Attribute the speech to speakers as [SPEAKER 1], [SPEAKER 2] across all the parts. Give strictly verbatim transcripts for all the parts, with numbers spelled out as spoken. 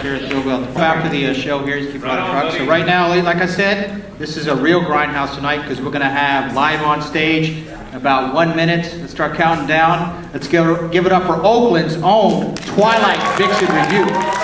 [SPEAKER 1] here at Thrillville. After the uh, show here, you keep on the truck. So right now, like I said, this is a real grindhouse tonight because we're going to have live on stage in about one minute. Let's start counting down. Let's give, give it up for Oakland's own Twilight Vixen Review.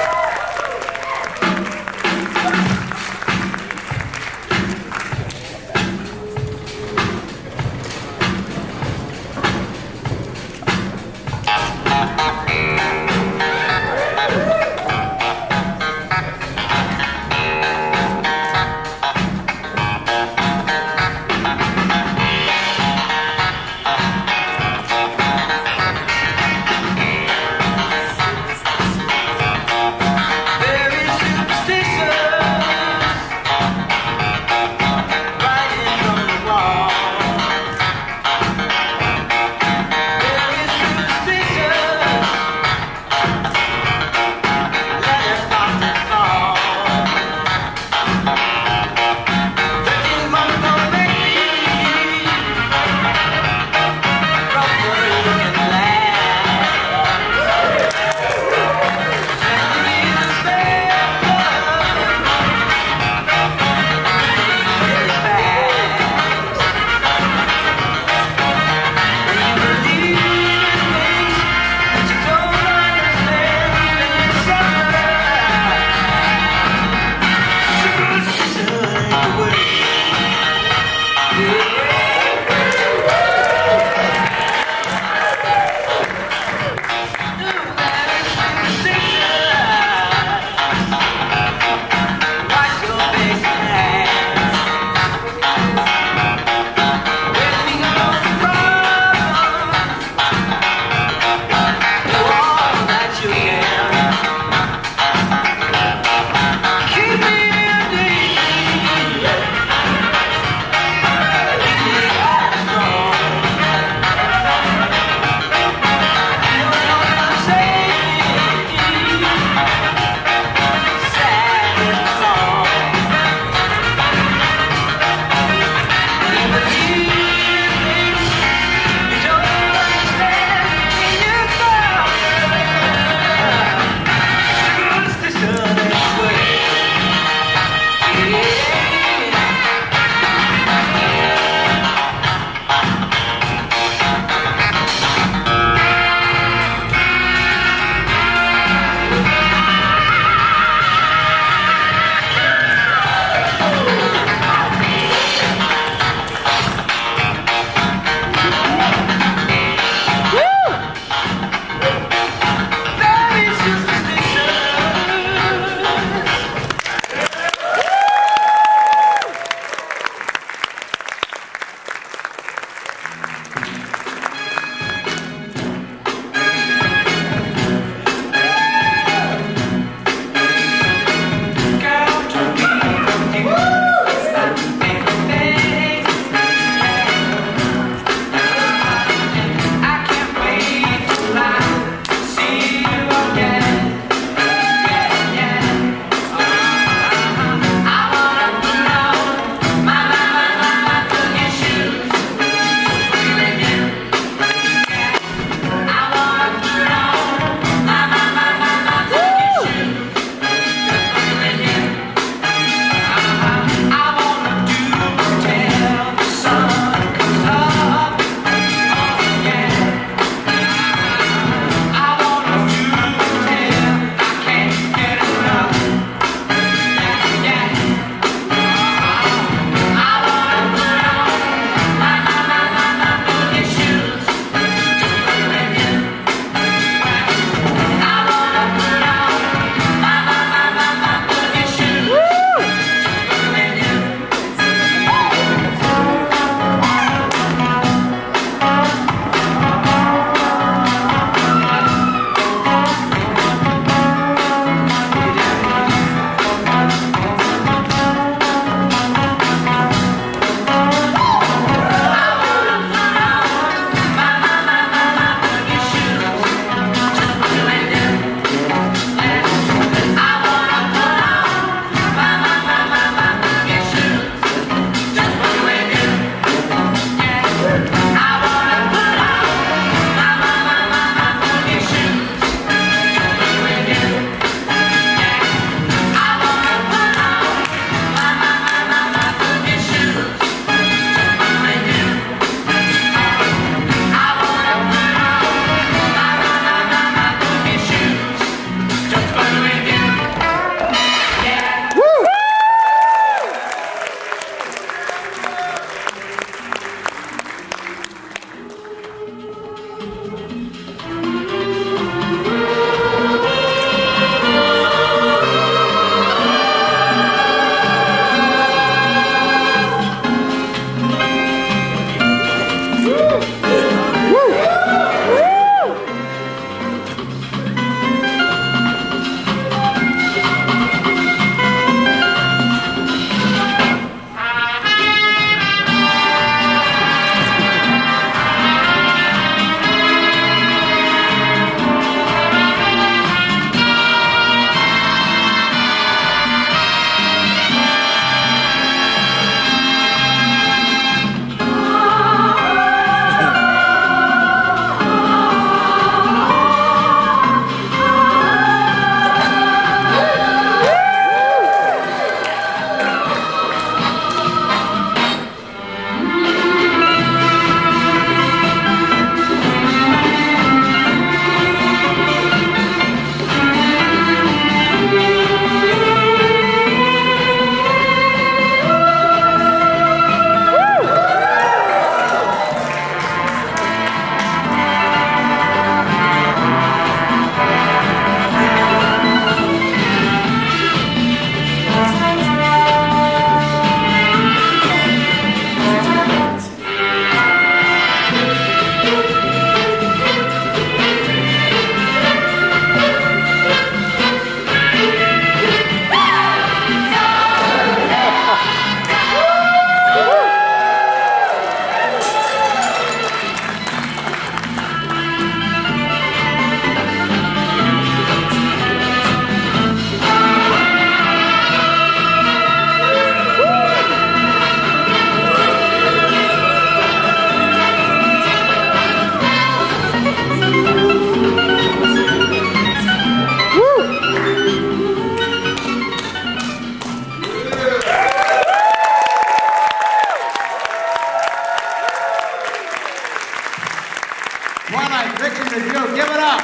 [SPEAKER 1] Twilight Vixen review. Give it up.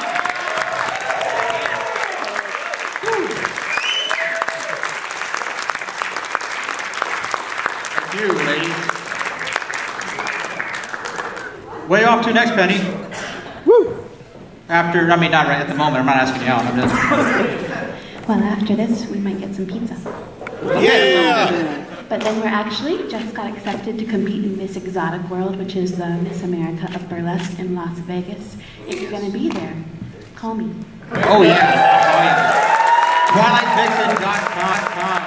[SPEAKER 1] Woo. Thank you, ladies. Way off to next, Penny. Woo. After, I mean, not right at the moment. I'm not asking you out. I'm just.
[SPEAKER 2] Well, after this, we might get some pizza.
[SPEAKER 1] Yeah.
[SPEAKER 2] But then we're actually just got accepted to compete in Miss Exotic World, which is the Miss America of Burlesque in Las Vegas. If you're going to be there, call me.
[SPEAKER 1] Oh, yeah. Oh, yeah. Twilight Vixen dot com.